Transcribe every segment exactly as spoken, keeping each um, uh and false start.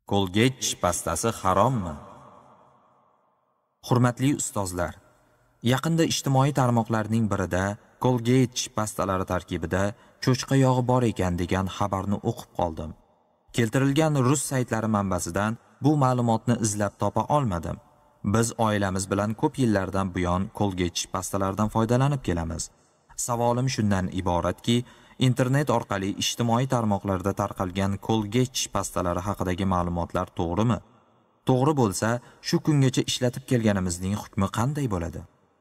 Colgate tish pastasi harommi? Hurmatli ustozlar, yaqinda ijtimoiy tarmoqlarning birida Colgate tish pastalari tarkibida cho'chqa yog'i bor ekan degan xabarni o'qib qoldim. Keltirilgan rus saytlari manbasidan bu ma'lumotni izlab topa olmadim. Biz oilamiz bilan ko'p yillardan buyon Colgate tish pastalaridan foydalanib kelamiz. Savolim shundan iboratki, internet orqali ijtimoiy tarmoqlarda tarqalgan Colgate tish pastalari haqidagi ma'lumotlar to'g'rimi? To'g'ri bo'lsa, shu kungacha ishlatib kelganimizning hukmi qanday bo'ladi?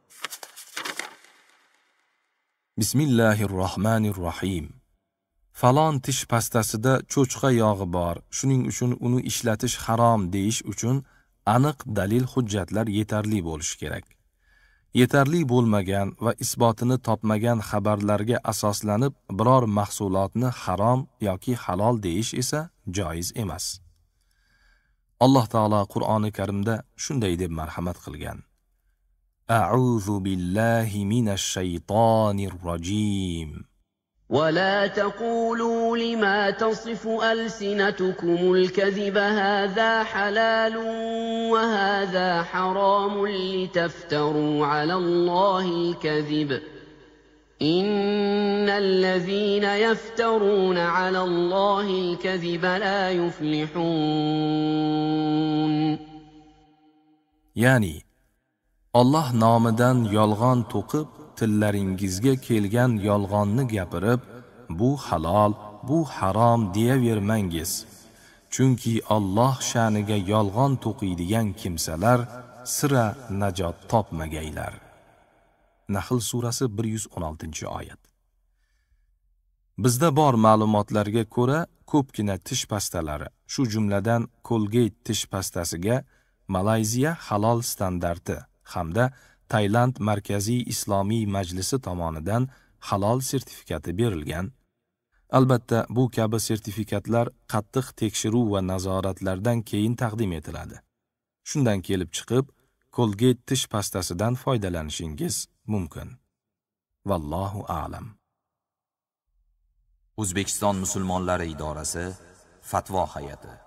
Bismillahirrohmanirrohim. Falon tish pastasida cho'chqa yog'i bor, shuning uchun uni ishlatish harom deyish uchun aniq dalil hujjatlar yetarli bo'lishi kerak. Yetarli bo'lmagan va isbotini topmagan xabarlarga asoslanib biror mahsulotni harom yoki halol deyish esa joiz emas. Alloh taolo Qur'oni Karimda shunday deb marhamat qilgan: A'udhu billahi minash shaytonir rojim. ولا تقولوا لما تصف ألسنتكم الكذب هذا حلال وهذا حرام لتفتروا على الله الكذب إن الذين يفترون على الله الكذب لا يفلحون. Ya'ni Alloh nomidan yolg'on to'qib tillaringizga kelgan yolg'onni gapirib, bu halol, bu harom deyavermangiz. Chunki Alloh sha'niga yolg'on to'qiydigan kimsalar sira najot topmagaylar. Nahl surasi bir yuz o'n oltinchi oyat. Bizda bor ma'lumotlarga ko'ra, ko'pgina tish pastalari, shu jumladan Colgate tish pastasiga Malayziya halol standarti hamda Tailand Markaziy Islomiy Majlisi tomonidan halol sertifikati berilgan. Albatta, bu kabi sertifikatlar qattiq tekshiruv va nazoratlardan keyin taqdim etiladi. Shundan kelib chiqib, Colgate tish pastasidan foydalanishingiz mumkin. Vallohu a'lam. O'zbekiston musulmonlari idorasi Fatvo hay'ati